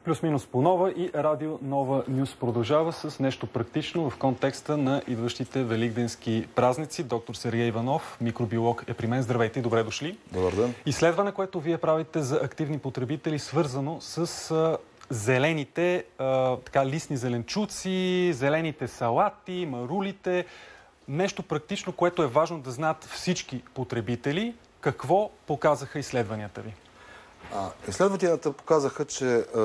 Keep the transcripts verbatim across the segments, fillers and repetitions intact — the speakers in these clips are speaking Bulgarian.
Плюс-минус по Нова и Радио Нова Нюс продължава с нещо практично в контекста на идващите великденски празници. Доктор Сергей Иванов, микробиолог, е при мен. Здравейте и добре дошли. Добър ден. Изследване, което вие правите за активни потребители, свързано с а, зелените а, така, листни зеленчуци, зелените салати, марулите. Нещо практично, което е важно да знаят всички потребители. Какво показаха изследванията ви? А, изследванията показаха, че е,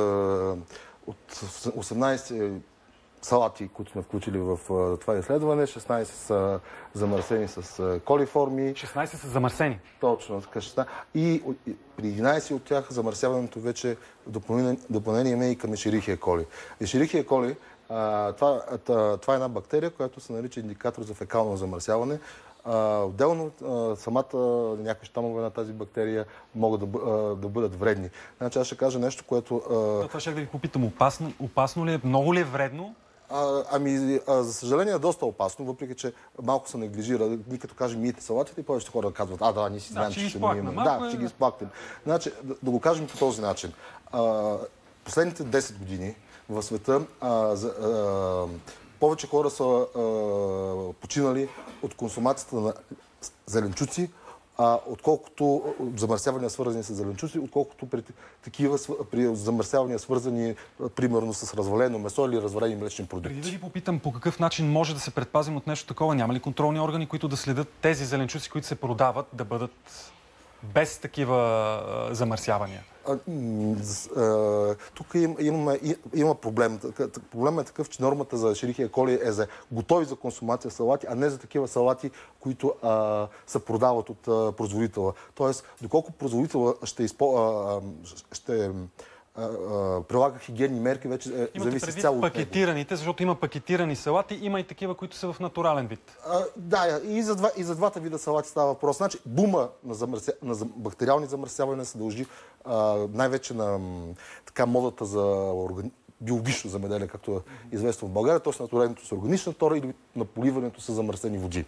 от осемнадесет салати, които сме включили в е, това изследване, шестнадесет са замърсени с е, колиформи. шестнадесет са замърсени? Точно, така шестнадесет. И, и при единадесет от тях замърсяването вече в допълнение, допълнение има и към ешерихия коли. Ешерихия коли, а, това, това е една бактерия, която се нарича индикатор за фекално замърсяване. Uh, отделно uh, самата някакви щамове на тази бактерия могат да, uh, да бъдат вредни. Значи аз ще кажа нещо, което... Uh... Това ще да ви попитам. Опасно, опасно ли е? Много ли е вредно? Uh, ами, uh, за съжаление е доста опасно, въпреки че малко се неглижира. Ние като кажем миете салатите, и повечето хора казват, а да, ние си знаем, да, че ще мием. Да, е... ще ги изплакнем. Значи, да, да го кажем по този начин. Uh, последните десет години в света uh, за, uh, повече хора са а, починали от консумацията на зеленчуци, а, отколкото замърсявания свързани с зеленчуци, отколкото при такива при замърсявания свързани примерно с развалено месо или развалени млечни продукти. Преди да ви попитам по какъв начин може да се предпазим от нещо такова, няма ли контролни органи, които да следят тези зеленчуци, които се продават, да бъдат без такива а, замърсявания? А, а, тук им, има, има проблем. Проблемът е такъв, че нормата за ешерихия коли е за готови за консумация салати, а не за такива салати, които а, се продават от а, производителя. Тоест, доколко производителя ще, изпо, а, ще а, а, прилага хигиенни мерки, вече е, зависи цяло от пакетираните, защото има пакетирани салати, има и такива, които са в натурален вид. А, да, и за, два, и за двата вида салати става въпрос. Значи, бума на, замърся, на бактериални замърсявания се дължи най-вече на така модата за органи... биологично земеделие, както е известно в България, т.е. на туренето с органична тора или на поливането с замърсени води.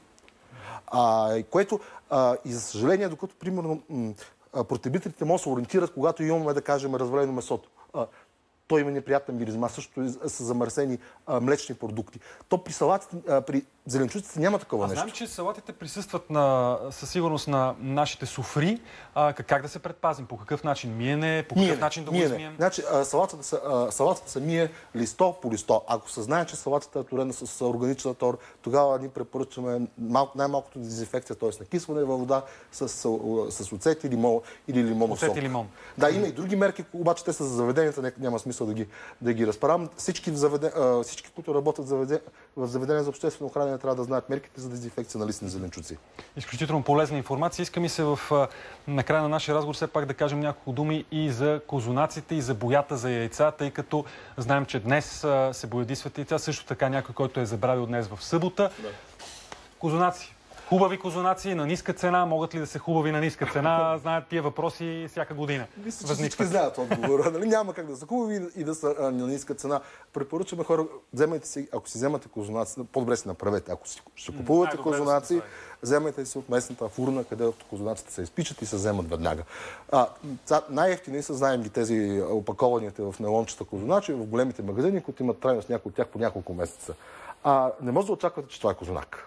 А, което а, и за съжаление, докато примерно потребителите могат да се ориентират, когато имаме, да кажем, развалено месото. А, то има неприятна миризма, също са замърсени а, млечни продукти. То при салатите, а, при зеленчуците няма такова нещо. Знам, че салатите присъстват на, със сигурност на нашите суфри. А, как да се предпазим? По какъв начин? Миене? По какъв миене, начин да го миене. измием? Значи, а, салатата, са, а, салатата се мие листо по листо. Ако се знае, че салатата е турена с, с органична тор, тогава ни препоръчваме най-малкото дезинфекция, т.е. накисване във вода с, с, с оцет или, лимон, или лимонов сок. Оцет и лимон. Да, има и други мерки, обаче те са за заведенията, няма смисъл да ги, да ги разправям. Всички, заведен, а, всички, които работят в заведения, в заведения за обществено хранене, трябва да знаят мерките за дезинфекция на листни зеленчуци. Изключително полезна информация. Иска ми се в накрая на нашия разговор все пак да кажем няколко думи и за козунаците, и за боята за яйца, тъй като знаем, че днес се боядисват яйца. Също така някой, който е забравил днес в събота. Да. Козунаци. Хубави козунаци на ниска цена. Могат ли да са хубави на ниска цена? Знаят тия въпроси всяка година. Мисля, че всички знаят отговора. Нали? Няма как да са хубави и да са а, на ниска цена. Препоръчваме хора, вземайте си, ако си вземате козунаци, по-добре си направете. Ако си, ще купувате козунаци, вземете си от местната фурна, където козунаците се изпичат и се вземат веднага. Най-ефтини са, знаем ги тези опакованите в нейлончета козуначи, в големите магазини, които имат трайност някои от тях по няколко месеца. А не може да очаквате, че това е козунак.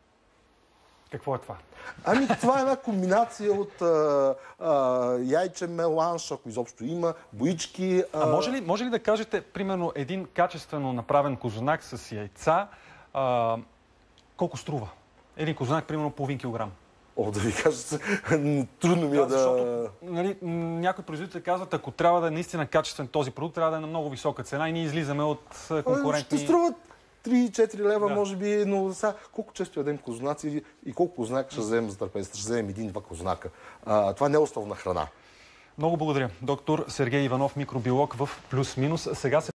Какво е това? Ами това е една комбинация от а, а, яйче, меланж, ако изобщо има, боички. А... а може ли, може ли да кажете, примерно, един качествено направен козунак с яйца, а, колко струва? Един козунак, примерно, половин килограм. О, да ви кажа, трудно ми е да... да... Защото, нали, някои производители казват, ако трябва да е наистина качествен този продукт, трябва да е на много висока цена и ние излизаме от конкурентни... Ще струват три-четири лева, да. Може би, но сега колко често ядем козунаци и колко козунака ще вземем за трапезата? Ще вземем един-два козунака. А, това не е основна храна. Много благодаря. Доктор Сергей Иванов, микробиолог в Плюс-минус. Сега се